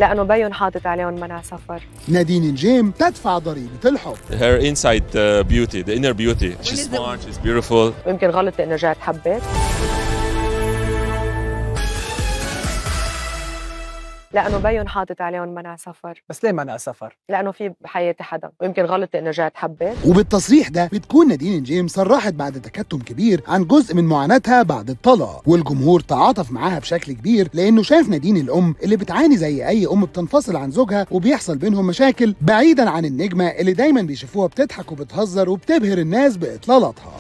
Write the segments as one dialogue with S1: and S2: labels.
S1: لأنه بيهم حاطط عليهم منع سفر.
S2: نادين نجيم تدفع ضريبة الحب.
S3: Her inside beauty, the inner beauty. She's smart, she's beautiful.
S1: ويمكن غلط إنه رجعت حبيت. لأنه بيهم حاطط عليهم منع سفر.
S4: بس ليه منع سفر؟
S1: لأنه في بحياتي حدا، ويمكن غلط إنه رجعت حبيت.
S2: وبالتصريح ده بتكون نادين نجيم صرحت بعد تكتم كبير عن جزء من معاناتها بعد الطلاق، والجمهور تعاطف معاها بشكل كبير لأنه شاف نادين الأم اللي بتعاني زي أي أم بتنفصل عن زوجها وبيحصل بينهم مشاكل، بعيدا عن النجمة اللي دايما بيشوفوها بتضحك وبتهزر وبتبهر الناس بإطلالاتها.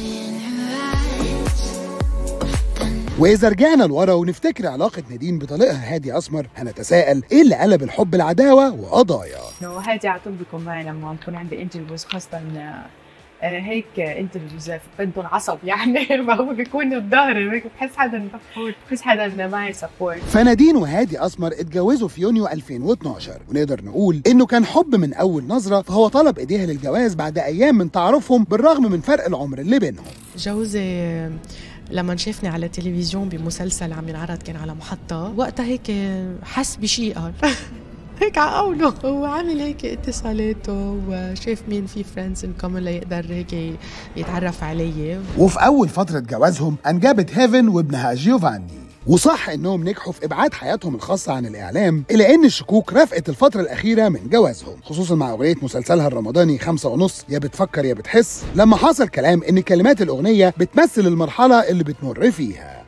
S2: وإذا رجعنا لورا ونفتكر علاقة نادين بطليقها هادي أسمر، هنتساءل إيه اللي قلب الحب العداوة وقضايا؟
S5: هادي على طول بيكون معي لما عم تكون عندي انترفيوز، خاصة هيك انترفيوز بدهم عصب يعني ما هو بيكون بظهري هيك بحس حدا مفقود، بحس حدا معي سبورت.
S2: فنادين وهادي أسمر اتجوزوا في يونيو 2012، ونقدر نقول إنه كان حب من أول نظرة، فهو طلب إيديها للجواز بعد أيام من تعارفهم بالرغم من فرق العمر اللي بينهم.
S6: جوزي لما شافني على التلفزيون بمسلسل عم ينعرض كان على محطة، وقتها هيك حس بشيء قال هيك عقوله، هو عامل هيك اتصالاته وشاف مين في فريندز ان كومن ليقدر هيك يتعرف علي.
S2: وفي أول فترة جوازهم أنجبت هيفن وابنها جيوفاني. وصح انهم نجحوا في ابعاد حياتهم الخاصه عن الاعلام، الا ان الشكوك رافقت الفتره الاخيره من جوازهم، خصوصا مع اغنيه مسلسلها الرمضاني 5.5 يا بتفكر يا بتحس، لما حصل كلام ان كلمات الاغنيه بتمثل المرحله اللي بتمر فيها.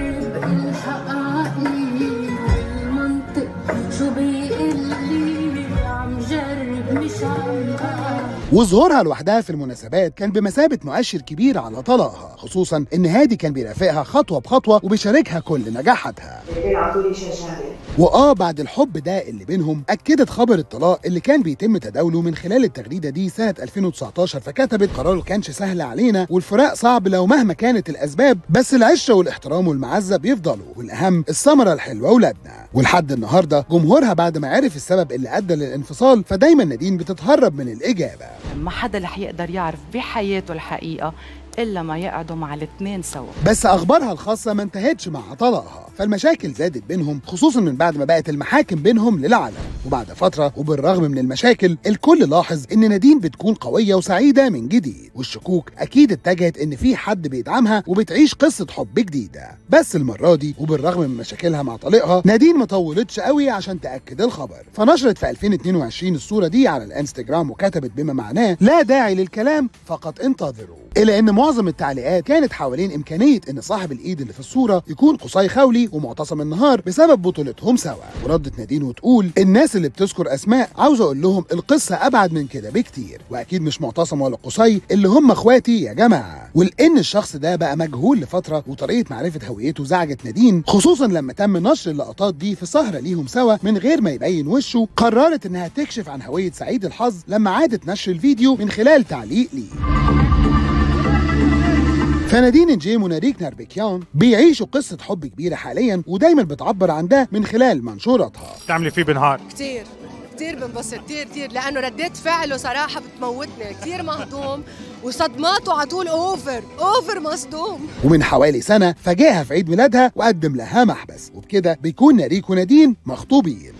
S2: وظهورها لوحدها في المناسبات كان بمثابة مؤشر كبير على طلاقها، خصوصا ان هادي كان بيرافقها خطوة بخطوة وبيشاركها كل نجاحاتها. بعد الحب ده اللي بينهم أكدت خبر الطلاق اللي كان بيتم تداوله من خلال التغريدة دي سنة 2019، فكتبت قرار كانش سهل علينا والفراق صعب لو مهما كانت الأسباب، بس العشرة والاحترام والمعزة بيفضلوا، والأهم الثمرة الحلوة ولادنا. ولحد النهاردة جمهورها بعد ما عرف السبب اللي أدى للانفصال، فدايما نادين بتتهرب من الإجابة.
S7: ما حدا رح يقدر يعرف بحياته الحقيقة إلا ما يقعدوا مع الاثنين سوا.
S2: بس أخبارها الخاصة ما انتهتش مع طلاقها، فالمشاكل زادت بينهم، خصوصا من بعد ما بقت المحاكم بينهم للعلن. وبعد فترة وبالرغم من المشاكل، الكل لاحظ إن نادين بتكون قوية وسعيدة من جديد، والشكوك أكيد اتجهت إن في حد بيدعمها وبتعيش قصة حب جديدة. بس المرة دي وبالرغم من مشاكلها مع طليقها، نادين ما طولتش قوي عشان تأكد الخبر، فنشرت في 2022 الصورة دي على الانستجرام وكتبت بما معناه لا داعي للكلام فقط انتظروا. إلا إن معظم التعليقات كانت حوالين إمكانية إن صاحب الإيد اللي في الصورة يكون قصي خولي ومعتصم النهار بسبب بطولتهم سوا. وردت نادين وتقول الناس اللي بتذكر أسماء عاوز أقول لهم القصة أبعد من كده بكتير، وأكيد مش معتصم ولا قصي اللي هم إخواتي يا جماعة. ولأن الشخص ده بقى مجهول لفترة وطريقة معرفة هويته زعجت نادين، خصوصا لما تم نشر اللقطات دي في سهرة ليهم سوا من غير ما يبين وشه، قررت إنها تكشف عن هوية سعيد الحظ لما عادت نشر الفيديو من خلال تعليق ليه. فنادين نجيم وناريك ناربكيان بيعيشوا قصة حب كبيرة حاليا، ودايما بتعبر عن ده من خلال منشوراتها.
S8: بتعملي فيه بنهار
S9: كتير بنبسط كتير لأنه ردات فعله صراحة بتموتني، كتير مهضوم وصدماته على طول اوفر مصدوم.
S2: ومن حوالي سنة فاجئها في عيد ميلادها وقدم لها محبس، وبكده بيكون ناريك ونادين مخطوبين.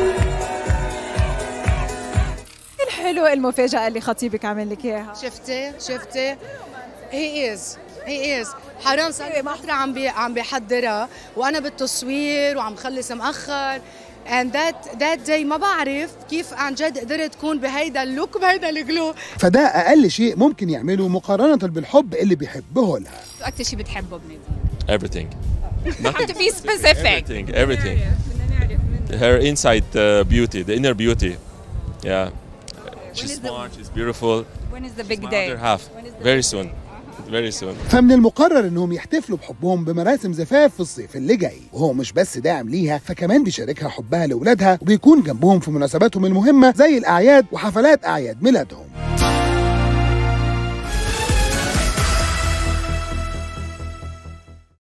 S10: الحلو المفاجأة اللي خطيبك عمل لك اياها.
S9: شفتي هي از حرام صار لي فترة عم بيحضرها وانا بالتصوير وعم خلص مأخر، and that day ما بعرف كيف عن جد قدرت تكون بهيدا اللوك بهيدا الجلو.
S2: فده اقل شيء ممكن يعمله مقارنة بالحب اللي بيحبه لها.
S10: اكتر شيء بتحبه بنادين؟
S3: Everything.
S10: Have to be specific.
S3: Everything. Her inside beauty, the inner beauty. Yeah. She's smart, she's beautiful.
S10: When is the big day?
S3: Other half. Very soon. Very soon.
S2: فمن المقرر انهم يحتفلوا بحبهم بمراسم زفاف في الصيف اللي جاي، وهو مش بس داعم ليها فكمان بيشاركها حبها لاولادها وبيكون جنبهم في مناسباتهم المهمه زي الاعياد وحفلات اعياد ميلادهم.